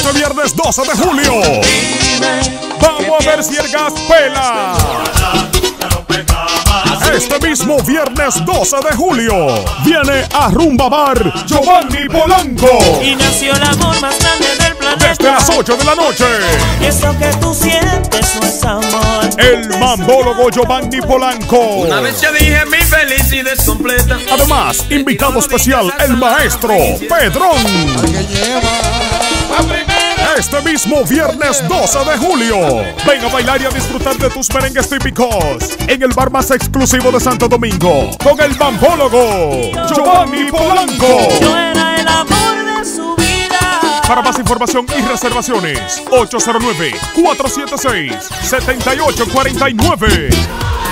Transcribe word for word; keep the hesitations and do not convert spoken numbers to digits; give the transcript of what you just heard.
Este viernes doce de julio. Vamos a ver si el gas pela. Este mismo viernes doce de julio viene a Rumba Bar Giovanni Polanco. Y nació el amor más grande del planeta. Desde las ocho de la noche. Eso que tú sientes no es amor. El mambólogo Giovanni Polanco. Una vez yo dije mi felicidad es completa. Además, invitado especial, el maestro Pedrón. Este mismo viernes doce de julio, ven a bailar y a disfrutar de tus merengues típicos en el bar más exclusivo de Santo Domingo con el mambólogo Giovanni Polanco. Yo era el amor de su vida. Para más información y reservaciones, ocho cero nueve, cuatro siete seis, siete ocho cuatro nueve.